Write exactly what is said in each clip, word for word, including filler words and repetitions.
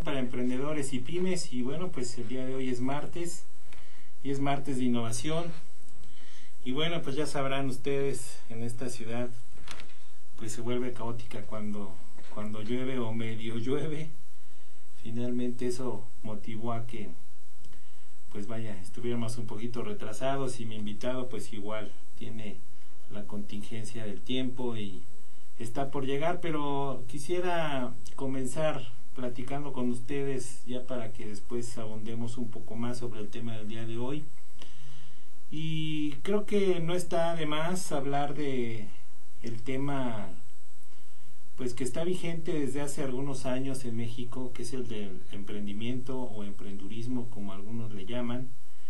Para emprendedores y pymes. Y bueno, pues el día de hoy es martes y es martes de innovación. Y bueno, pues ya sabrán ustedes, en esta ciudad pues se vuelve caótica cuando cuando llueve o medio llueve. Finalmente eso motivó a que pues vaya, estuviéramos un poquito retrasados, y mi invitado pues igual tiene la contingencia del tiempo y está por llegar, pero quisiera comenzar platicando con ustedes ya para que después abundemos un poco más sobre el tema del día de hoy. Y creo que no está de más hablar de el tema pues que está vigente desde hace algunos años en México, que es el del emprendimiento o emprendurismo, como algunos le llaman.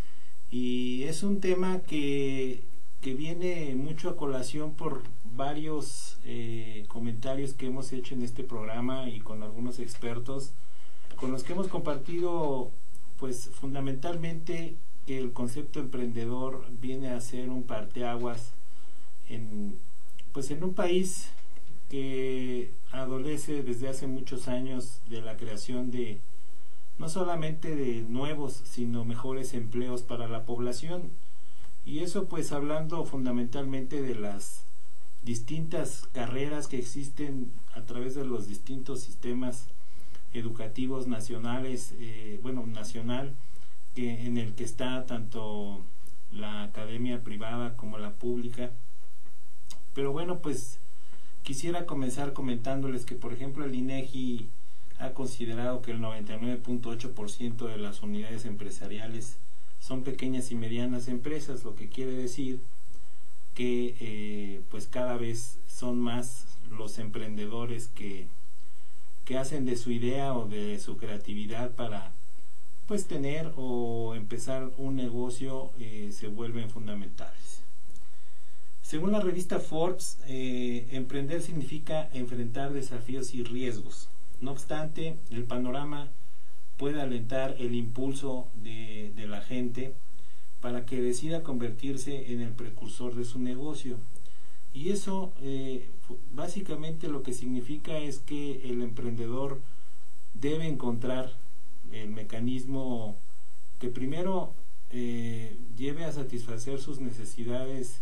Y es un tema que, que viene mucho a colación por varios eh, comentarios que hemos hecho en este programa y con algunos expertos con los que hemos compartido pues fundamentalmente que el concepto emprendedor viene a ser un parteaguas en pues en un país que adolece desde hace muchos años de la creación de no solamente de nuevos sino mejores empleos para la población. Y eso pues hablando fundamentalmente de las distintas carreras que existen a través de los distintos sistemas educativos nacionales, eh, bueno, nacional, que en el que está tanto la academia privada como la pública. Pero bueno, pues quisiera comenzar comentándoles que, por ejemplo, el INEGI ha considerado que el noventa y nueve punto ocho por ciento de las unidades empresariales son pequeñas y medianas empresas, lo que quiere decir que eh, pues cada vez son más los emprendedores que, que hacen de su idea o de su creatividad para pues tener o empezar un negocio, eh, se vuelven fundamentales. Según la revista Forbes, eh, emprender significa enfrentar desafíos y riesgos. No obstante, el panorama puede alentar el impulso de, de la gente para que decida convertirse en el precursor de su negocio. Y eso eh, básicamente lo que significa es que el emprendedor debe encontrar el mecanismo que primero eh, lleve a satisfacer sus necesidades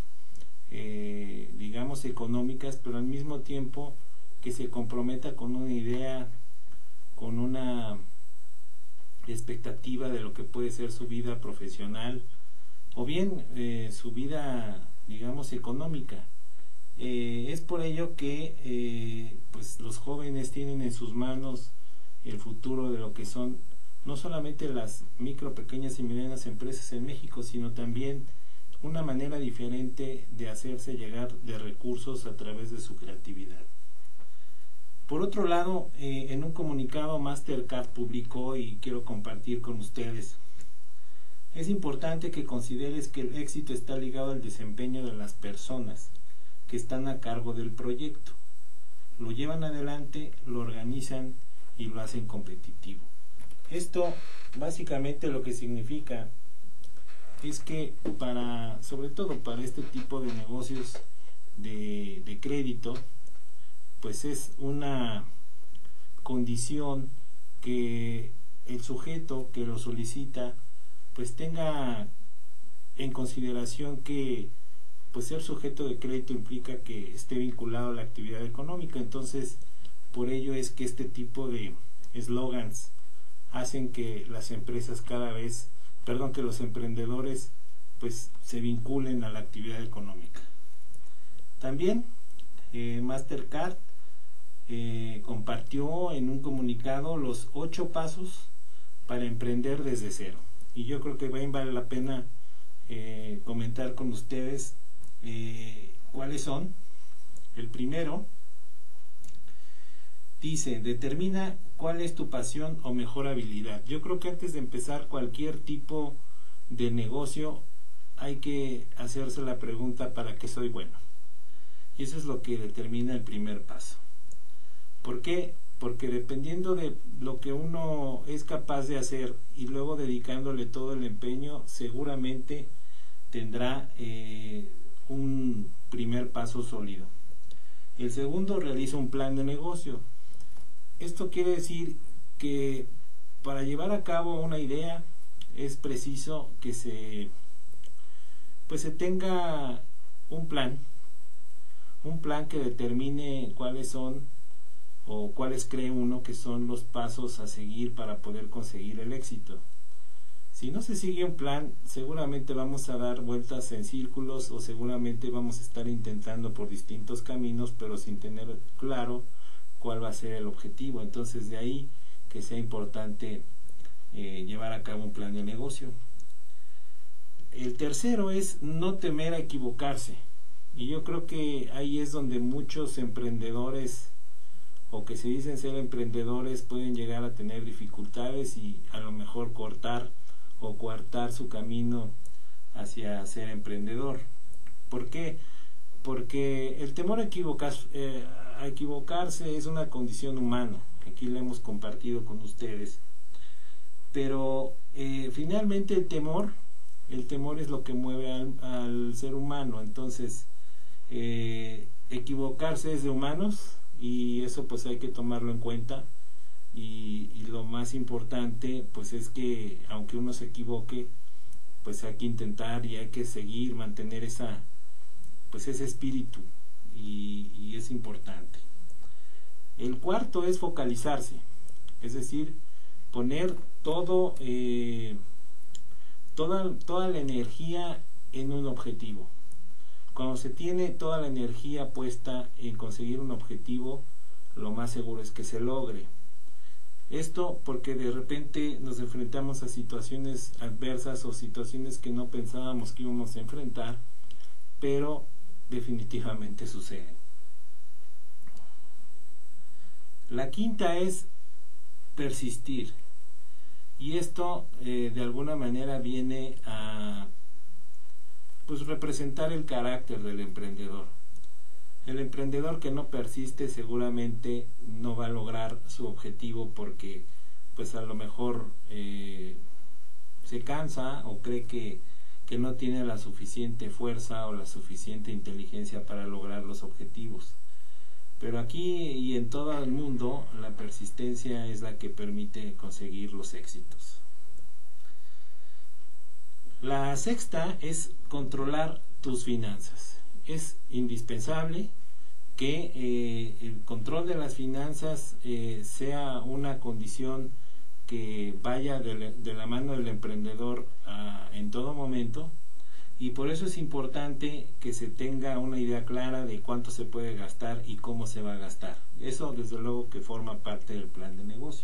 eh, digamos económicas, pero al mismo tiempo que se comprometa con una idea, con una expectativa de lo que puede ser su vida profesional o bien eh, su vida digamos económica. Eh, es por ello que eh, pues los jóvenes tienen en sus manos el futuro de lo que son no solamente las micro, pequeñas y medianas empresas en México, sino también una manera diferente de hacerse llegar de recursos a través de su creatividad. Por otro lado, eh, en un comunicado Mastercard publicó, y quiero compartir con ustedes: es importante que consideres que el éxito está ligado al desempeño de las personas que están a cargo del proyecto. Lo llevan adelante, lo organizan y lo hacen competitivo. Esto básicamente lo que significa es que para, sobre todo para este tipo de negocios de, de crédito, pues es una condición que el sujeto que lo solicita pues tenga en consideración que pues ser sujeto de crédito implica que esté vinculado a la actividad económica. Entonces por ello es que este tipo de eslogans hacen que las empresas cada vez, perdón, que los emprendedores pues se vinculen a la actividad económica. También eh, Mastercard eh, compartió en un comunicado los ocho pasos para emprender desde cero, y yo creo que bien vale la pena eh, comentar con ustedes eh, cuáles son. El primero dice: determina cuál es tu pasión o mejor habilidad. Yo creo que antes de empezar cualquier tipo de negocio hay que hacerse la pregunta: ¿para qué soy bueno? Y eso es lo que determina el primer paso. ¿Por qué? Porque dependiendo de lo que uno es capaz de hacer y luego dedicándole todo el empeño, seguramente tendrá eh, un primer paso sólido. El segundo, realiza un plan de negocio. Esto quiere decir que para llevar a cabo una idea es preciso que se pues se tenga un plan, un plan que determine cuáles son o cuáles cree uno que son los pasos a seguir para poder conseguir el éxito. Si no se sigue un plan, seguramente vamos a dar vueltas en círculos o seguramente vamos a estar intentando por distintos caminos, pero sin tener claro cuál va a ser el objetivo. Entonces, de ahí que sea importante eh, llevar a cabo un plan de negocio. El tercero es no temer a equivocarse. Y yo creo que ahí es donde muchos emprendedores o que se dicen ser emprendedores pueden llegar a tener dificultades y a lo mejor cortar o coartar su camino hacia ser emprendedor. ¿Por qué? Porque el temor a, equivocar, eh, a equivocarse es una condición humana. Aquí lo hemos compartido con ustedes. Pero eh, finalmente el temor, el temor es lo que mueve al, al ser humano. Entonces, eh, equivocarse es de humanos y eso pues hay que tomarlo en cuenta. Y, y lo más importante pues es que aunque uno se equivoque, pues hay que intentar y hay que seguir, mantener esa pues ese espíritu y, y es importante. El cuarto es focalizarse, es decir, poner todo eh, toda, toda la energía en un objetivo. Cuando se tiene toda la energía puesta en conseguir un objetivo, lo más seguro es que se logre. Esto porque de repente nos enfrentamos a situaciones adversas o situaciones que no pensábamos que íbamos a enfrentar, pero definitivamente suceden. La quinta es persistir. Y esto eh, de alguna manera viene a pues representar el carácter del emprendedor. El emprendedor que no persiste seguramente no va a lograr su objetivo porque pues a lo mejor eh, se cansa o cree que, que no tiene la suficiente fuerza o la suficiente inteligencia para lograr los objetivos. Pero aquí y en todo el mundo la persistencia es la que permite conseguir los éxitos. La sexta es controlar tus finanzas. Es indispensable que eh, el control de las finanzas eh, sea una condición que vaya de, le, de la mano del emprendedor uh, en todo momento, y por eso es importante que se tenga una idea clara de cuánto se puede gastar y cómo se va a gastar. Eso desde luego que forma parte del plan de negocio.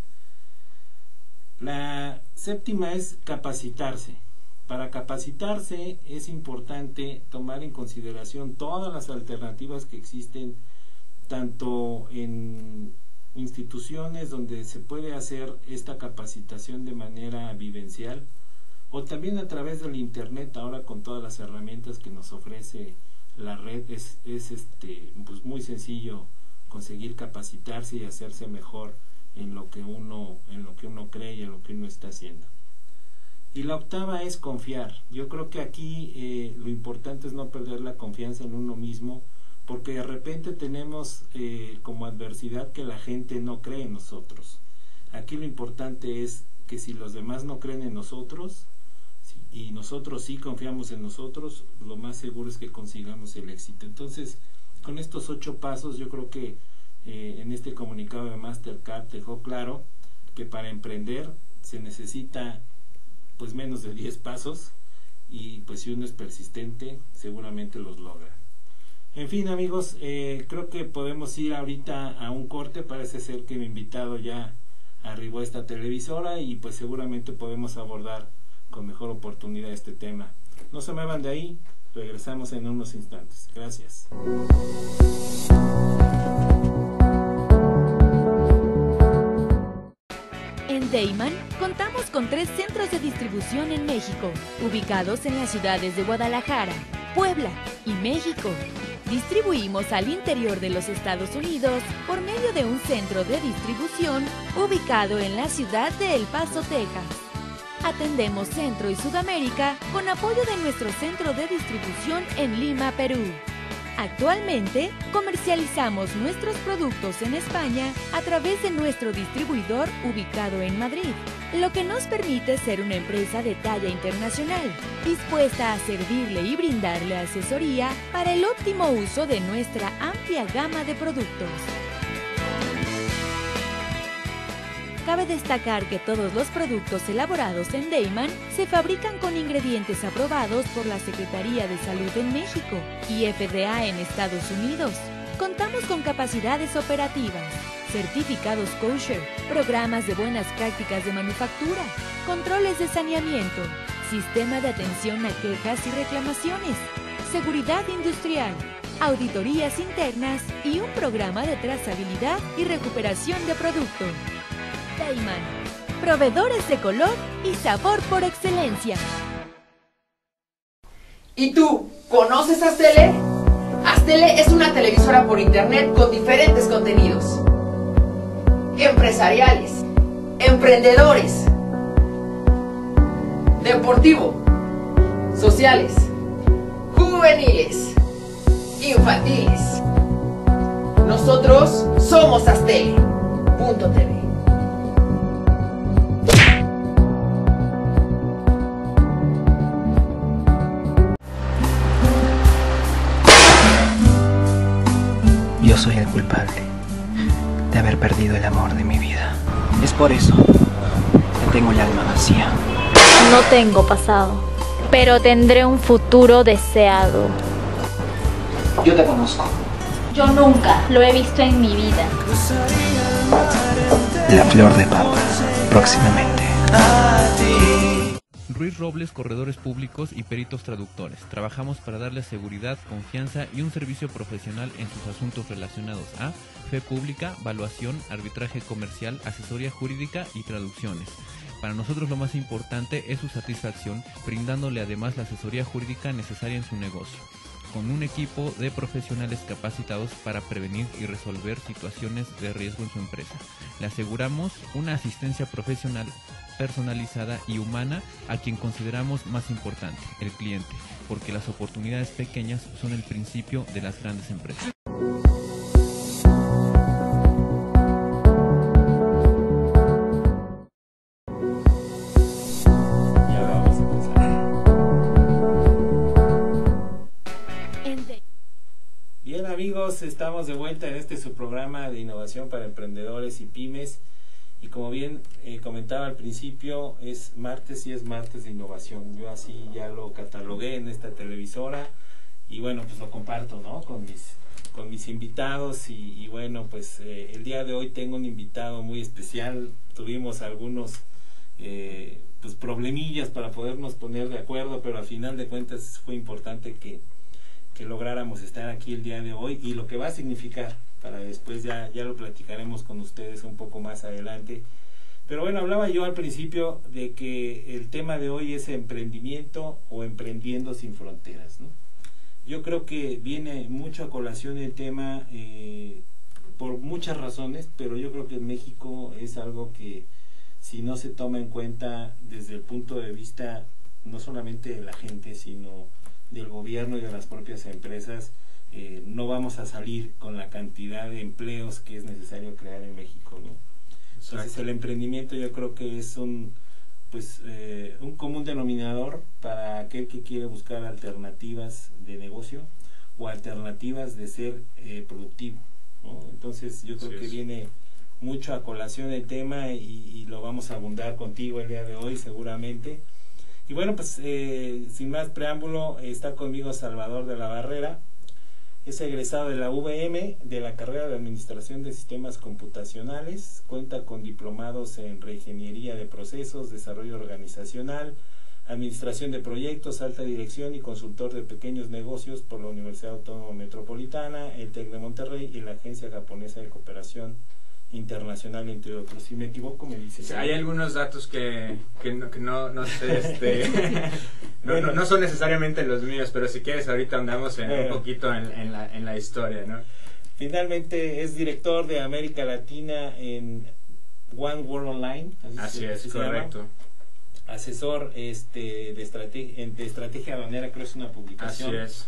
La séptima es capacitarse. Para capacitarse es importante tomar en consideración todas las alternativas que existen, tanto en instituciones donde se puede hacer esta capacitación de manera vivencial, o también a través del internet. Ahora con todas las herramientas que nos ofrece la red es, es este, pues muy sencillo conseguir capacitarse y hacerse mejor en lo que uno, en lo que uno cree y en lo que uno está haciendo. Y la octava es confiar. Yo creo que aquí eh, lo importante es no perder la confianza en uno mismo, porque de repente tenemos eh, como adversidad que la gente no cree en nosotros. Aquí lo importante es que si los demás no creen en nosotros si, y nosotros sí confiamos en nosotros, lo más seguro es que consigamos el éxito. Entonces, con estos ocho pasos yo creo que eh, en este comunicado de Mastercard dejó claro que para emprender se necesita pues menos de diez pasos, y pues si uno es persistente seguramente los logra. En fin, amigos, eh, creo que podemos ir ahorita a un corte. Parece ser que mi invitado ya arribó a esta televisora y pues seguramente podemos abordar con mejor oportunidad este tema. No se muevan de ahí, regresamos en unos instantes. Gracias. En Deiman contamos con tres centros de distribución en México, ubicados en las ciudades de Guadalajara, Puebla y México. Distribuimos al interior de los Estados Unidos por medio de un centro de distribución ubicado en la ciudad de El Paso, Texas. Atendemos Centro y Sudamérica con apoyo de nuestro centro de distribución en Lima, Perú. Actualmente, comercializamos nuestros productos en España a través de nuestro distribuidor ubicado en Madrid, lo que nos permite ser una empresa de talla internacional, dispuesta a servirle y brindarle asesoría para el óptimo uso de nuestra amplia gama de productos. Cabe destacar que todos los productos elaborados en Deiman se fabrican con ingredientes aprobados por la Secretaría de Salud en México y F D A en Estados Unidos. Contamos con capacidades operativas, certificados kosher, programas de buenas prácticas de manufactura, controles de saneamiento, sistema de atención a quejas y reclamaciones, seguridad industrial, auditorías internas y un programa de trazabilidad y recuperación de producto. Deiman, proveedores de color y sabor por excelencia. ¿Y tú, conoces Astele? Astele es una televisora por internet con diferentes contenidos empresariales, emprendedores, deportivo, sociales, juveniles, infantiles. Nosotros somos Astele punto T V. Yo soy el culpable de haber perdido el amor de mi vida. Es por eso que tengo el alma vacía. No tengo pasado, pero tendré un futuro deseado. Yo te conozco. Yo nunca lo he visto en mi vida. La flor de papa, próximamente. Ruiz Robles, corredores públicos y peritos traductores. Trabajamos para darles seguridad, confianza y un servicio profesional en sus asuntos relacionados a fe pública, valuación, arbitraje comercial, asesoría jurídica y traducciones. Para nosotros lo más importante es su satisfacción, brindándole además la asesoría jurídica necesaria en su negocio, con un equipo de profesionales capacitados para prevenir y resolver situaciones de riesgo en su empresa. Le aseguramos una asistencia profesional personalizada y humana a quien consideramos más importante, el cliente, porque las oportunidades pequeñas son el principio de las grandes empresas. Y ahora vamos a empezar. Bien amigos, estamos de vuelta en este su programa de innovación para emprendedores y pymes. Y como bien eh, comentaba al principio, es martes y es martes de innovación. Yo así ya lo catalogué en esta televisora y bueno, pues lo comparto, ¿no? Con mis, con mis invitados y, y bueno, pues eh, el día de hoy tengo un invitado muy especial. Tuvimos algunos eh, pues problemillas para podernos poner de acuerdo, pero al final de cuentas fue importante que, que lográramos estar aquí el día de hoy y lo que va a significar para después ya, ya lo platicaremos con ustedes un poco más adelante. Pero bueno, hablaba yo al principio de que el tema de hoy es emprendimiento o emprendiendo sin fronteras, ¿no? Yo creo que viene mucho a colación el tema eh, por muchas razones, pero yo creo que en México es algo que si no se toma en cuenta desde el punto de vista no solamente de la gente, sino del gobierno y de las propias empresas, Eh, no vamos a salir con la cantidad de empleos que es necesario crear en México, ¿no? Entonces el emprendimiento yo creo que es un pues eh, un común denominador para aquel que quiere buscar alternativas de negocio o alternativas de ser eh, productivo, ¿no? Entonces yo creo sí que es. Viene mucho a colación el tema y, y lo vamos a abundar contigo el día de hoy seguramente. Y bueno, pues eh, sin más preámbulo, está conmigo Salvador de la Barrera. Es egresado de la U V M de la carrera de Administración de Sistemas Computacionales, cuenta con diplomados en Reingeniería de Procesos, Desarrollo Organizacional, Administración de Proyectos, Alta Dirección y consultor de pequeños negocios por la Universidad Autónoma Metropolitana, el TEC de Monterrey y la Agencia Japonesa de Cooperación Internacional, entre otros. Si me equivoco, me dices. Sí, hay algunos datos que, que, no, que no, no sé, este, no, bueno, no, no son necesariamente los míos, pero si quieres ahorita andamos en, bueno, un poquito en, en, la, en la historia, ¿no? Finalmente es director de América Latina en One World Online. Así, así se, es, así correcto. Asesor este, de, estrategia, de estrategia aduanera, creo que es una publicación. Así es.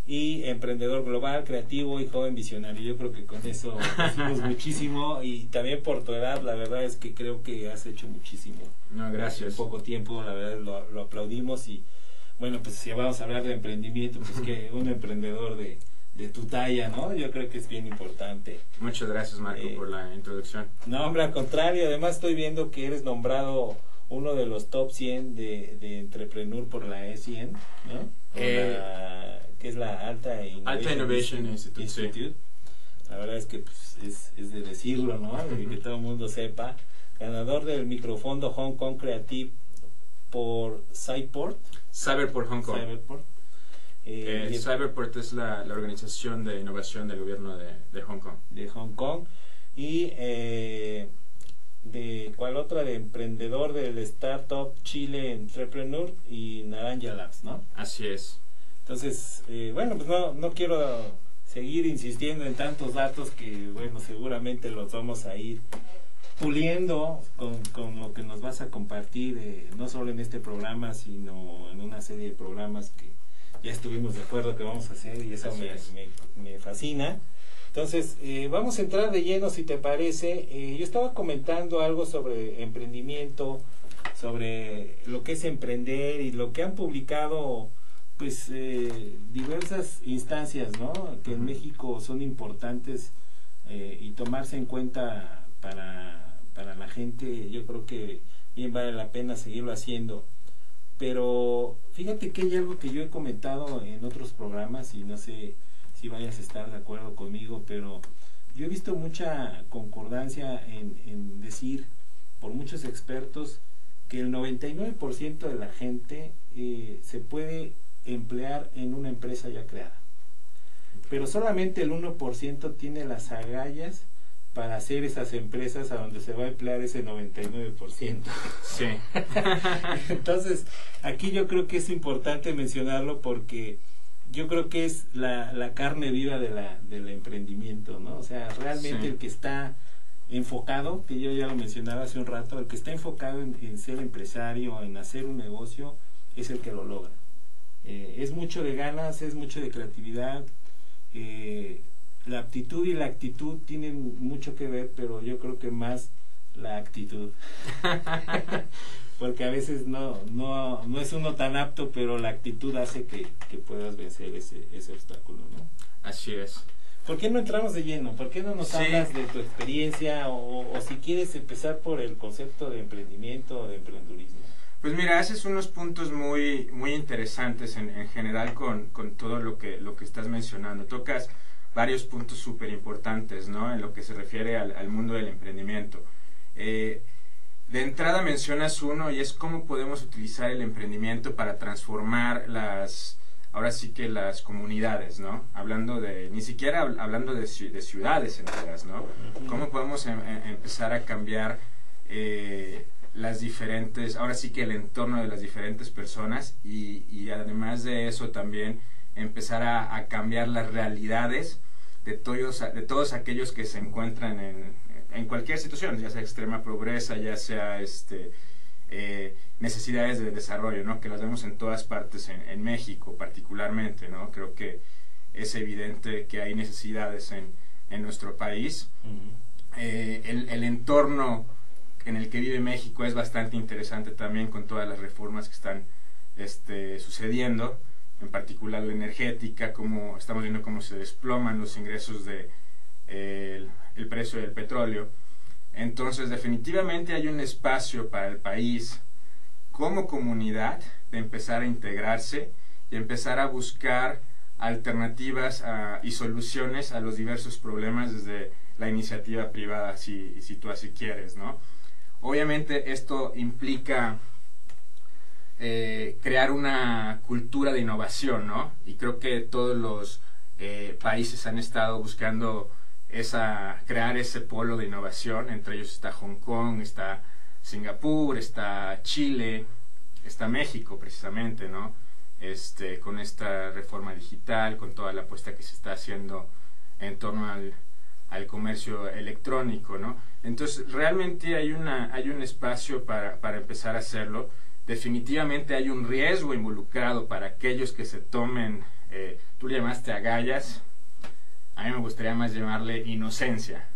y emprendedor global, creativo y joven visionario. Yo creo que con eso decimos muchísimo, y también por tu edad, la verdad es que creo que has hecho muchísimo. No, gracias. En poco tiempo, la verdad lo, lo aplaudimos. Y bueno, pues si vamos a hablar de emprendimiento, pues que un emprendedor de, de tu talla, ¿no? Yo creo que es bien importante. Muchas gracias, Marco, eh, por la introducción. No, hombre, al contrario, además estoy viendo que eres nombrado uno de los top cien de, de Entrepreneur por la E cien, ¿no? Eh, la, que es la Alta Innovation, Alta Innovation Institute. Institute. Sí. La verdad es que pues, es, es de decirlo, ¿no? De que todo el mundo sepa. Ganador del microfondo Hong Kong Creative por Cyberport. Cyberport Hong Kong. Cyberport. Eh, eh, Cyberport es la, la organización de innovación del gobierno de, de Hong Kong. De Hong Kong. Y eh, de cuál otra, de emprendedor del Startup Chile Entrepreneur y Naranja Labs, ¿no? Así es. Entonces, eh, bueno, pues no, no quiero seguir insistiendo en tantos datos que, bueno, seguramente los vamos a ir puliendo con, con lo que nos vas a compartir, eh, no solo en este programa, sino en una serie de programas que ya estuvimos de acuerdo que vamos a hacer, y eso me, me, me fascina. Entonces, eh, vamos a entrar de lleno, si te parece. Eh, yo estaba comentando algo sobre emprendimiento, sobre lo que es emprender y lo que han publicado pues eh, diversas instancias, ¿no? Que en México son importantes eh, y tomarse en cuenta para, para la gente. Yo creo que bien vale la pena seguirlo haciendo. Pero fíjate que hay algo que yo he comentado en otros programas, y no sé si vayas a estar de acuerdo conmigo, pero yo he visto mucha concordancia en, en decir por muchos expertos que el noventa y nueve por ciento de la gente eh, se puede emplear en una empresa ya creada, pero solamente el uno por ciento tiene las agallas para hacer esas empresas a donde se va a emplear ese noventa y nueve por ciento. Sí. Entonces, aquí yo creo que es importante mencionarlo, porque yo creo que es la, la carne viva de la, del emprendimiento, ¿no? O sea, realmente sí. El que está enfocado, que yo ya lo mencionaba hace un rato, el que está enfocado en, en ser empresario, en hacer un negocio, es el que lo logra. Eh, es mucho de ganas, es mucho de creatividad. Eh, la aptitud y la actitud tienen mucho que ver, pero yo creo que más la actitud. Porque a veces no, no, no es uno tan apto, pero la actitud hace que, que puedas vencer ese, ese obstáculo, ¿no? Así es. ¿Por qué no entramos de lleno? ¿Por qué no nos sí. hablas de tu experiencia, o, o si quieres empezar por el concepto de emprendimiento o de emprendurismo? Pues mira, haces unos puntos muy muy interesantes en, en general con, con todo lo que, lo que estás mencionando. Tocas varios puntos súper importantes, ¿no? En lo que se refiere al, al mundo del emprendimiento. Eh, de entrada mencionas uno, y es cómo podemos utilizar el emprendimiento para transformar las, ahora sí que las comunidades, ¿no? Hablando de, ni siquiera hablando de, de ciudades enteras, ¿no? Cómo podemos em, em, empezar a cambiar eh, las diferentes, ahora sí que el entorno de las diferentes personas, y, y además de eso también empezar a, a cambiar las realidades de todos, de todos aquellos que se encuentran en, en cualquier situación, ya sea extrema pobreza, ya sea este eh, necesidades de desarrollo, ¿no? Que las vemos en todas partes, en, en México particularmente, ¿no? Creo que es evidente que hay necesidades en, en nuestro país. Uh-huh. eh, el, el entorno en el que vive México es bastante interesante también, con todas las reformas que están este, sucediendo, en particular la energética, como estamos viendo cómo se desploman los ingresos de eh, el, el precio del petróleo. Entonces definitivamente hay un espacio para el país como comunidad de empezar a integrarse y empezar a buscar alternativas a, y soluciones a los diversos problemas desde la iniciativa privada, si, si tú así quieres, ¿no? Obviamente esto implica eh, crear una cultura de innovación, ¿no? Y creo que todos los eh, países han estado buscando esa, crear ese polo de innovación. Entre ellos está Hong Kong, está Singapur, está Chile, está México precisamente, ¿no? Este, con esta reforma digital, con toda la apuesta que se está haciendo en torno al, al comercio electrónico, ¿no? Entonces realmente hay una hay un espacio para, para empezar a hacerlo. Definitivamente hay un riesgo involucrado para aquellos que se tomen eh, tú le llamaste agallas, a mí me gustaría más llamarle inocencia.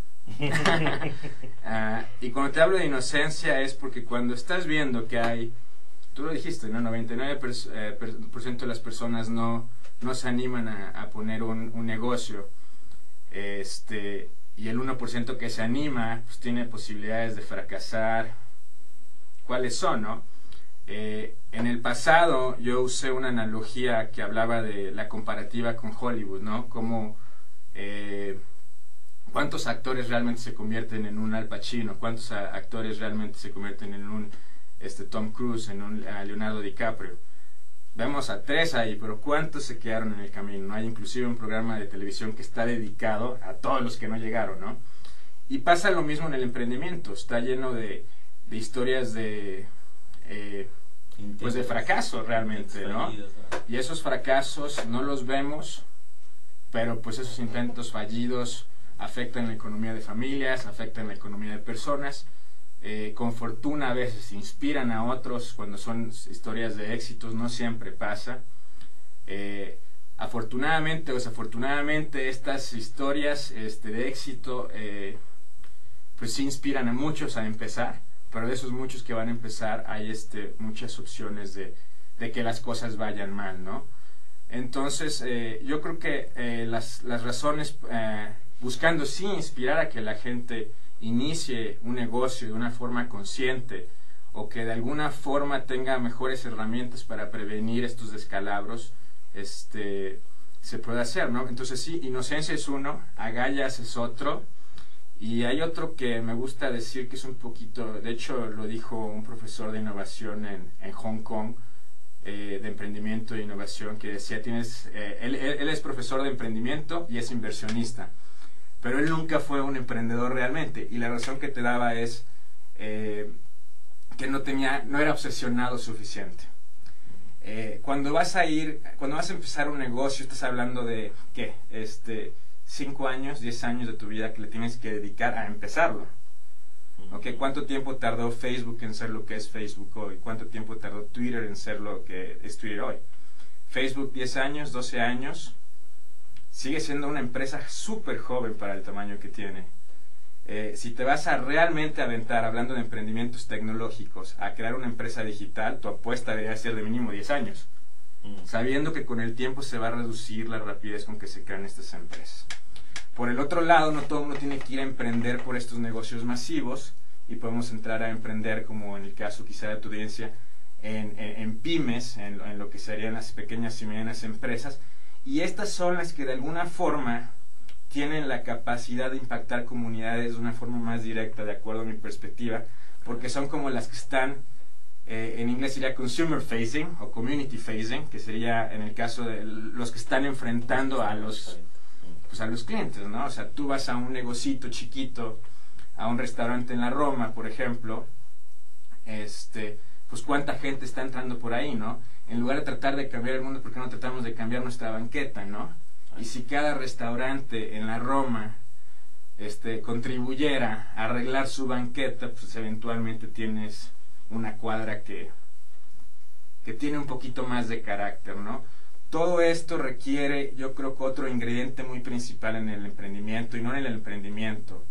uh, y cuando te hablo de inocencia es porque cuando estás viendo que hay, tú lo dijiste, ¿no? noventa y nueve por ciento de las personas no, no se animan a, a poner un, un negocio, este, y el uno por ciento que se anima pues tiene posibilidades de fracasar. ¿Cuáles son, no? Eh, en el pasado yo usé una analogía que hablaba de la comparativa con Hollywood, ¿no? Como eh, cuántos actores realmente se convierten en un Al Pacino, cuántos a, actores realmente se convierten en un este, Tom Cruise, en un uh, Leonardo DiCaprio. Vemos a tres ahí, pero ¿cuántos se quedaron en el camino? ¿No? Hay inclusive un programa de televisión que está dedicado a todos los que no llegaron, ¿no? Y pasa lo mismo en el emprendimiento, está lleno de, de historias de... Eh, pues de fracaso realmente, ¿no? Y esos fracasos no los vemos, pero pues esos intentos fallidos afectan la economía de familias, afectan la economía de personas, eh, con fortuna a veces inspiran a otros cuando son historias de éxitos, no siempre pasa. Eh, afortunadamente o desafortunadamente estas historias este, de éxito eh, pues sí inspiran a muchos a empezar, pero de esos muchos que van a empezar hay este, muchas opciones de, de que las cosas vayan mal, ¿no? Entonces, eh, yo creo que eh, las, las razones, eh, buscando sí inspirar a que la gente inicie un negocio de una forma consciente o que de alguna forma tenga mejores herramientas para prevenir estos descalabros, este, se puede hacer, ¿no? Entonces sí, inocencia es uno, agallas es otro. Y hay otro que me gusta decir que es un poquito, de hecho lo dijo un profesor de innovación en, en Hong Kong, eh, de emprendimiento e innovación, que decía, tienes, eh, él, él, él es profesor de emprendimiento y es inversionista, pero él nunca fue un emprendedor realmente, y la razón que te daba es eh, que no tenía, no era obsesionado suficiente. Eh, cuando vas a ir, cuando vas a empezar un negocio, estás hablando de, ¿qué? Este... cinco años, diez años de tu vida que le tienes que dedicar a empezarlo. ¿Okay? ¿Cuánto tiempo tardó Facebook en ser lo que es Facebook hoy? ¿Cuánto tiempo tardó Twitter en ser lo que es Twitter hoy? Facebook, diez años, doce años, sigue siendo una empresa súper joven para el tamaño que tiene. Eh, si te vas a realmente aventar, hablando de emprendimientos tecnológicos, a crear una empresa digital, tu apuesta debería ser de mínimo diez años, sabiendo que con el tiempo se va a reducir la rapidez con que se crean estas empresas. Por el otro lado, no todo el mundo tiene que ir a emprender por estos negocios masivos, y podemos entrar a emprender, como en el caso quizá de tu audiencia, en, en, en pymes, en, en lo que serían las pequeñas y medianas empresas, y estas son las que de alguna forma tienen la capacidad de impactar comunidades de una forma más directa, de acuerdo a mi perspectiva, porque son como las que están, eh, en inglés sería consumer facing o community facing, que sería en el caso de los que están enfrentando a los, pues a los clientes, ¿no? O sea, tú vas a un negocito chiquito, a un restaurante en la Roma, por ejemplo, este, pues cuánta gente está entrando por ahí, ¿no? En lugar de tratar de cambiar el mundo, ¿por qué no tratamos de cambiar nuestra banqueta, ¿no? Y si cada restaurante en la Roma este, contribuyera a arreglar su banqueta, pues eventualmente tienes una cuadra que, que tiene un poquito más de carácter, ¿no? Todo esto requiere, yo creo que otro ingrediente muy principal en el emprendimiento, y no en el emprendimiento.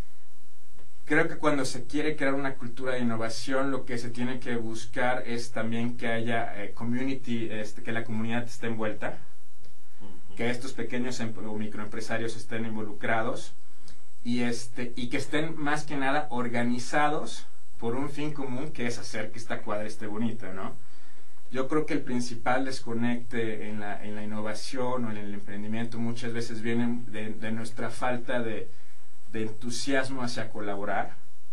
Creo que cuando se quiere crear una cultura de innovación, lo que se tiene que buscar es también que haya eh, community, este, que la comunidad esté envuelta, que estos pequeños o microempresarios estén involucrados, y, este, y que estén más que nada organizados por un fin común, que es hacer que esta cuadra esté bonita, ¿no? Yo creo que el principal desconecte en la, en la innovación o en el emprendimiento muchas veces viene de, de nuestra falta de, de entusiasmo hacia colaborar.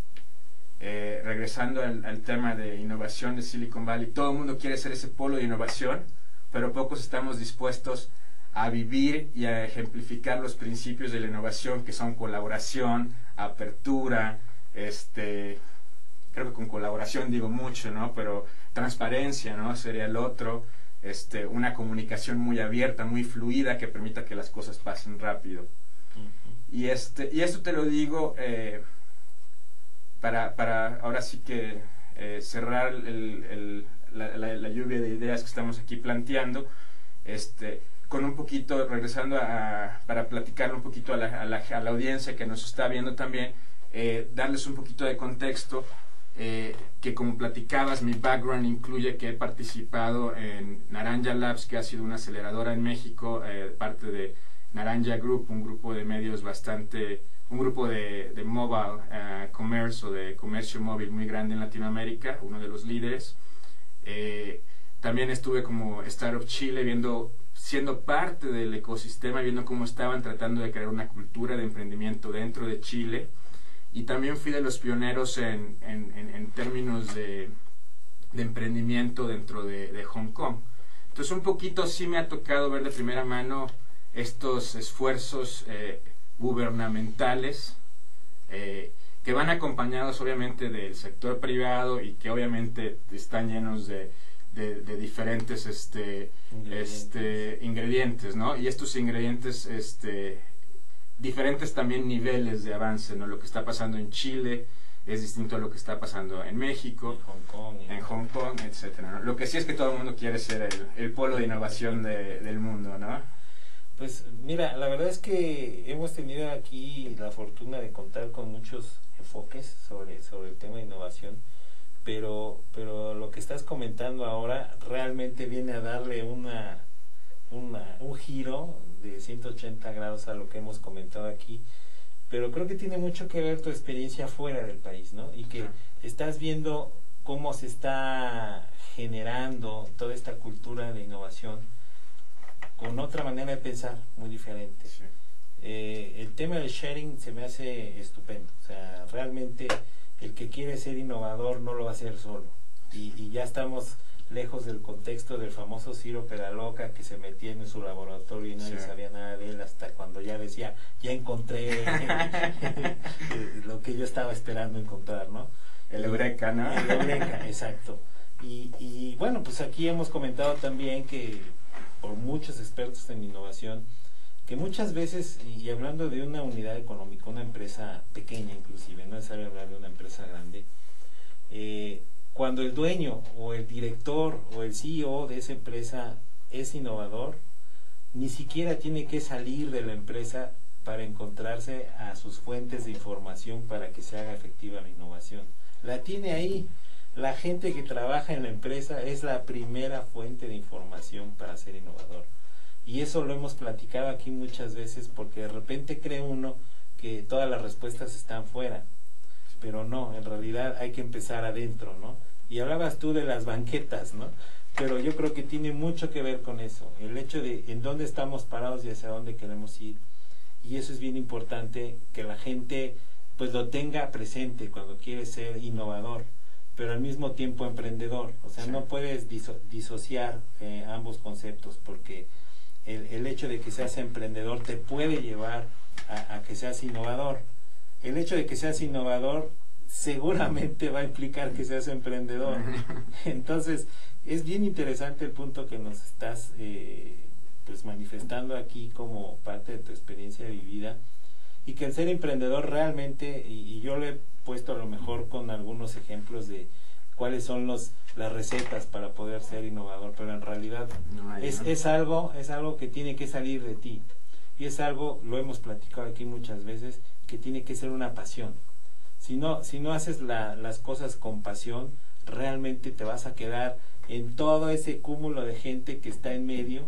Eh, regresando al, al tema de innovación de Silicon Valley, todo el mundo quiere ser ese polo de innovación, pero pocos estamos dispuestos a vivir y a ejemplificar los principios de la innovación, que son colaboración, apertura, este, creo que con colaboración digo mucho, ¿no? Pero transparencia, ¿no? Sería el otro, este, una comunicación muy abierta, muy fluida, que permita que las cosas pasen rápido. Uh-huh. Y este, y esto te lo digo eh, para, para ahora sí que eh, cerrar el, el, la, la, la lluvia de ideas que estamos aquí planteando. Este, con un poquito, regresando a, para platicar un poquito a la, a la, a la audiencia que nos está viendo también, eh, darles un poquito de contexto, eh, que como platicabas, mi background incluye que he participado en Naranja Labs, que ha sido una aceleradora en México, eh, parte de Naranja Group, un grupo de medios bastante, un grupo de, de mobile uh, commerce o de comercio móvil muy grande en Latinoamérica, uno de los líderes. Eh, también estuve como Startup Chile, viendo, siendo parte del ecosistema, viendo cómo estaban tratando de crear una cultura de emprendimiento dentro de Chile. Y también fui de los pioneros en, en, en, en términos de, de emprendimiento dentro de, de Hong Kong. Entonces un poquito sí me ha tocado ver de primera mano estos esfuerzos eh, gubernamentales eh, que van acompañados obviamente del sector privado y que obviamente están llenos de, de, de diferentes este, ingredientes. Este, ingredientes, ¿no? Y estos ingredientes, este, diferentes también niveles de avance, ¿no? Lo que está pasando en Chile es distinto a lo que está pasando en México, en Hong Kong, en Hong Kong, etcétera, ¿no? Lo que sí es que todo el mundo quiere ser el, el polo de innovación de, del mundo, ¿no? Pues mira, la verdad es que hemos tenido aquí la fortuna de contar con muchos enfoques sobre, sobre el tema de innovación, pero, pero lo que estás comentando ahora realmente viene a darle una, una, un giro de ciento ochenta grados a lo que hemos comentado aquí, pero creo que tiene mucho que ver tu experiencia fuera del país, ¿no? Y que estás viendo cómo se está generando toda esta cultura de innovación con otra manera de pensar muy diferente. Sí. Eh, el tema del sharing se me hace estupendo, o sea, realmente el que quiere ser innovador no lo va a hacer solo, y, y ya estamos lejos del contexto del famoso Ciro Pedaloca que se metía en su laboratorio y nadie sí. sabía nada de él hasta cuando ya decía, ya encontré lo que yo estaba esperando encontrar, ¿no? El Eureka, ¿no? El Eureka, exacto. Y, y bueno, pues aquí hemos comentado también que por muchos expertos en innovación, que muchas veces, y hablando de una unidad económica, una empresa pequeña inclusive, no es necesario hablar de una empresa grande, eh, cuando el dueño o el director o el C E O de esa empresa es innovador, ni siquiera tiene que salir de la empresa para encontrarse a sus fuentes de información para que se haga efectiva la innovación. La tiene ahí. La gente que trabaja en la empresa es la primera fuente de información para ser innovador. Y eso lo hemos platicado aquí muchas veces, porque de repente cree uno que todas las respuestas están fuera, pero no, en realidad hay que empezar adentro, ¿no? Y hablabas tú de las banquetas, ¿no? Pero yo creo que tiene mucho que ver con eso, el hecho de en dónde estamos parados y hacia dónde queremos ir. Y eso es bien importante, que la gente pues lo tenga presente cuando quiere ser innovador, pero al mismo tiempo emprendedor. O sea, sí. no puedes diso disociar eh, ambos conceptos, porque el, el hecho de que seas emprendedor te puede llevar a, a que seas innovador. El hecho de que seas innovador seguramente va a implicar que seas emprendedor. Entonces, es bien interesante el punto que nos estás eh, pues manifestando aquí como parte de tu experiencia vivida, y que el ser emprendedor realmente, y, y yo lo he puesto a lo mejor con algunos ejemplos de cuáles son los las recetas para poder ser innovador, pero en realidad no hay, es, ¿no? es algo es algo que tiene que salir de ti, y es algo, lo hemos platicado aquí muchas veces, que tiene que ser una pasión. Si no, si no haces la, las cosas con pasión, realmente te vas a quedar en todo ese cúmulo de gente que está en medio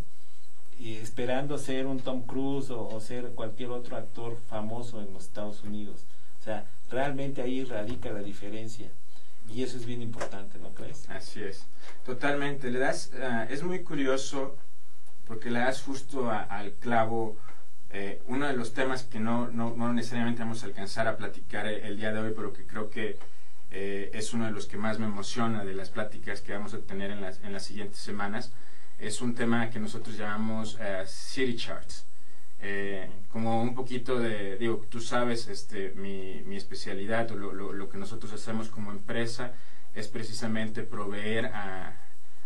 y esperando ser un Tom Cruise o, o ser cualquier otro actor famoso en los Estados Unidos. O sea, realmente ahí radica la diferencia, y eso es bien importante, ¿no crees? Así es, totalmente. Le das, uh, es muy curioso porque le das justo a, al clavo. Eh, uno de los temas que no, no, no necesariamente vamos a alcanzar a platicar el, el día de hoy, pero que creo que eh, es uno de los que más me emociona de las pláticas que vamos a tener en las, en las siguientes semanas, es un tema que nosotros llamamos uh, City Charts. Eh, como un poquito de, digo, tú sabes, este, mi, mi especialidad o lo, lo, lo que nosotros hacemos como empresa es precisamente proveer a,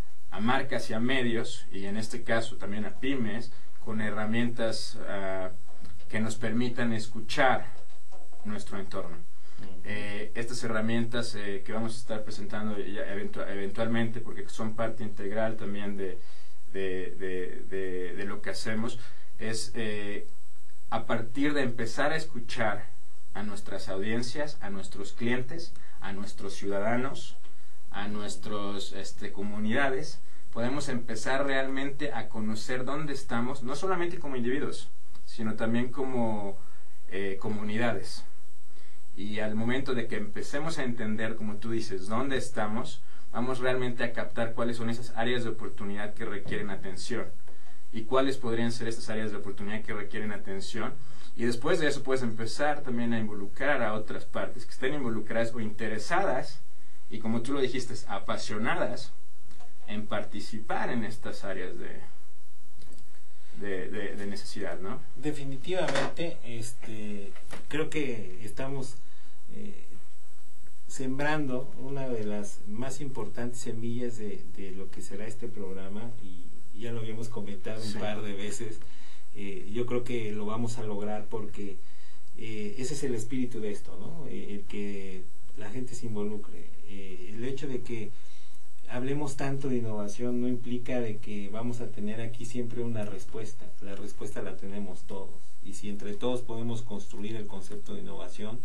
a marcas y a medios, y en este caso también a pymes, con herramientas uh, que nos permitan escuchar nuestro entorno. Uh-huh. eh, estas herramientas eh, que vamos a estar presentando ya eventu eventualmente, porque son parte integral también de, de, de, de, de lo que hacemos, es eh, a partir de empezar a escuchar a nuestras audiencias, a nuestros clientes, a nuestros ciudadanos, a nuestras este, comunidades, podemos empezar realmente a conocer dónde estamos, no solamente como individuos, sino también como eh, comunidades. Y al momento de que empecemos a entender, como tú dices, dónde estamos, vamos realmente a captar cuáles son esas áreas de oportunidad que requieren atención y cuáles podrían ser estas áreas de oportunidad que requieren atención. Y después de eso puedes empezar también a involucrar a otras partes que estén involucradas o interesadas y, como tú lo dijiste, apasionadas en participar en estas áreas de, de, de, de necesidad, ¿no? Definitivamente, este, creo que estamos eh, sembrando una de las más importantes semillas de, de lo que será este programa, y ya lo habíamos comentado un sí. par de veces. Eh, yo creo que lo vamos a lograr porque eh, ese es el espíritu de esto, ¿no? Eh, el que la gente se involucre. Eh, el hecho de que hablemos tanto de innovación no implica de que vamos a tener aquí siempre una respuesta. La respuesta la tenemos todos, y si entre todos podemos construir el concepto de innovación,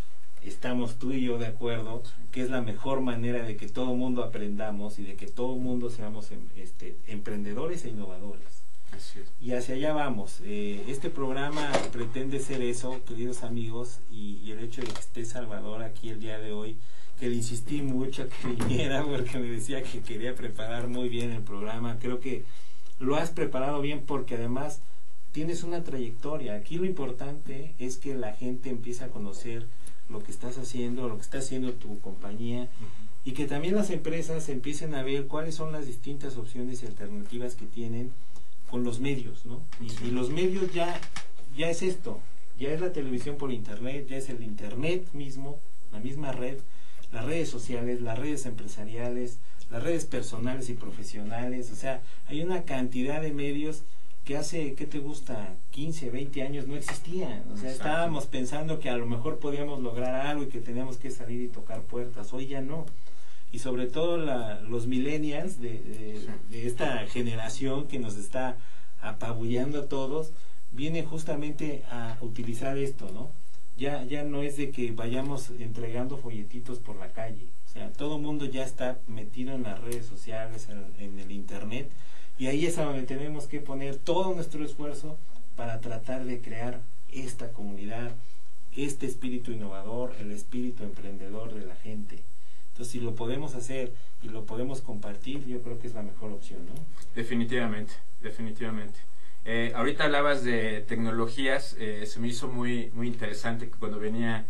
estamos tú y yo de acuerdo que es la mejor manera de que todo mundo aprendamos y de que todo mundo seamos este, emprendedores e innovadores. Así es. Y hacia allá vamos. Eh, este programa pretende ser eso, queridos amigos, y, y el hecho de que esté Salvador aquí el día de hoy, que le insistí mucho que viniera porque me decía que quería preparar muy bien el programa. Creo que lo has preparado bien porque además tienes una trayectoria. Aquí lo importante es que la gente empiece a conocer lo que estás haciendo, lo que está haciendo tu compañía, uh-huh. y que también las empresas empiecen a ver cuáles son las distintas opciones y alternativas que tienen con los medios, ¿no? Y, sí. y los medios ya, ya es esto, ya es la televisión por internet, ya es el internet mismo, la misma red, las redes sociales, las redes empresariales, las redes personales y profesionales. O sea, hay una cantidad de medios que hace, ¿qué te gusta? quince, veinte años no existían. O sea, Exacto. estábamos pensando que a lo mejor podíamos lograr algo y que teníamos que salir y tocar puertas. Hoy ya no. Y sobre todo la, los millennials de, de, sí. de esta generación que nos está apabullando a todos, viene justamente a utilizar esto, ¿no? Ya, ya no es de que vayamos entregando folletitos por la calle. O sea, todo el mundo ya está metido en las redes sociales, en, en el internet, y ahí es a donde tenemos que poner todo nuestro esfuerzo para tratar de crear esta comunidad, este espíritu innovador, el espíritu emprendedor de la gente. Entonces, si lo podemos hacer y lo podemos compartir, yo creo que es la mejor opción, ¿no? Definitivamente, definitivamente. Eh, ahorita hablabas de tecnologías, eh, se me hizo muy, muy interesante que cuando venía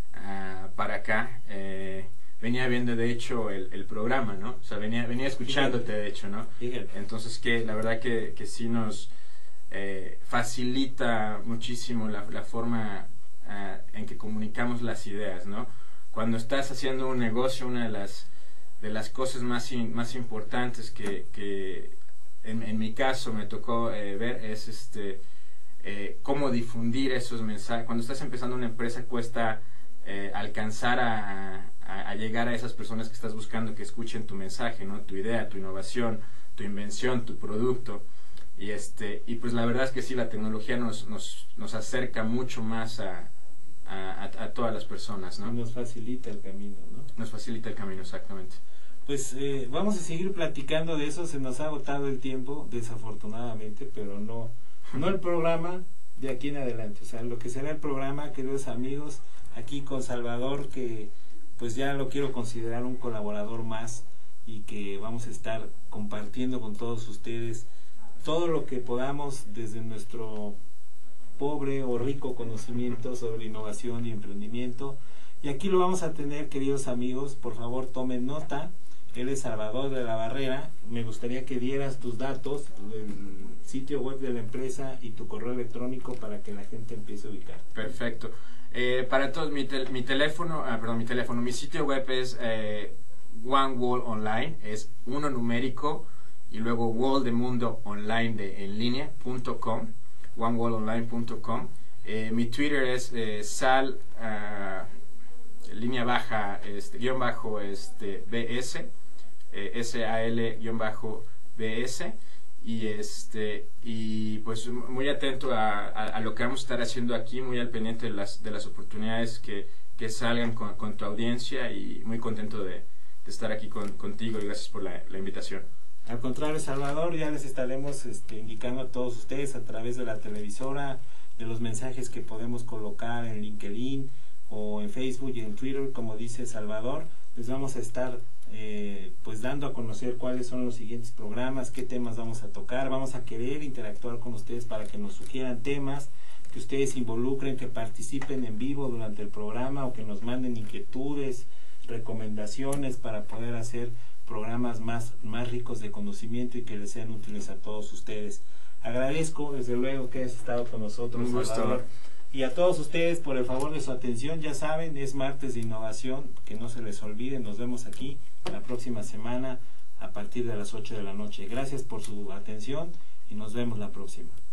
uh, para acá, eh, venía viendo de hecho el, el programa, ¿no? O sea, venía, venía escuchándote de hecho, ¿no? Entonces, que la verdad que, que sí nos eh, facilita muchísimo la, la forma uh, en que comunicamos las ideas, ¿no? Cuando estás haciendo un negocio, una de las, de las cosas más, in, más importantes que... que En, en mi caso me tocó eh, ver es este eh, cómo difundir esos mensajes. Cuando estás empezando una empresa cuesta eh, alcanzar a, a, a llegar a esas personas que estás buscando que escuchen tu mensaje, ¿no? Tu idea, tu innovación, tu invención, tu producto. Y este y pues la verdad es que sí, la tecnología nos, nos, nos acerca mucho más a, a, a, a todas las personas, ¿no? Nos facilita el camino, ¿no? Nos facilita el camino, exactamente. Pues eh, vamos a seguir platicando de eso. Se nos ha agotado el tiempo, desafortunadamente, pero no, no el programa de aquí en adelante. O sea, lo que será el programa, queridos amigos, aquí con Salvador, que pues ya lo quiero considerar un colaborador más y que vamos a estar compartiendo con todos ustedes todo lo que podamos desde nuestro pobre o rico conocimiento sobre innovación y emprendimiento. Y aquí lo vamos a tener, queridos amigos, por favor tomen nota. Él es Salvador de la Barrera. Me gustaría que dieras tus datos, el sitio web de la empresa y tu correo electrónico para que la gente empiece a ubicar. Perfecto. Eh, para todos, mi, tel mi teléfono, ah, perdón, mi teléfono, mi sitio web es eh, One Wall Online, es uno numérico y luego Wall de mundo online de en línea punto com, one wall online punto com. Eh, mi Twitter es eh, sal uh, línea baja este, guión bajo este B S. S A L B S, y este y pues muy atento a, a, a lo que vamos a estar haciendo aquí, muy al pendiente de las, de las oportunidades que, que salgan con, con tu audiencia, y muy contento de, de estar aquí con, contigo, y gracias por la, la invitación. Al contrario, Salvador, ya les estaremos este, indicando a todos ustedes a través de la televisora, de los mensajes que podemos colocar en LinkedIn o en Facebook y en Twitter, como dice Salvador. Les vamos a estar eh, pues dando a conocer cuáles son los siguientes programas, qué temas vamos a tocar. Vamos a querer interactuar con ustedes para que nos sugieran temas, que ustedes se involucren, que participen en vivo durante el programa, o que nos manden inquietudes, recomendaciones para poder hacer programas más, más ricos de conocimiento y que les sean útiles a todos ustedes. Agradezco desde luego que hayas estado con nosotros, Un gusto. Salvador. Y a todos ustedes por el favor de su atención. Ya saben, es martes de innovación, que no se les olvide. Nos vemos aquí la próxima semana a partir de las ocho de la noche. Gracias por su atención y nos vemos la próxima.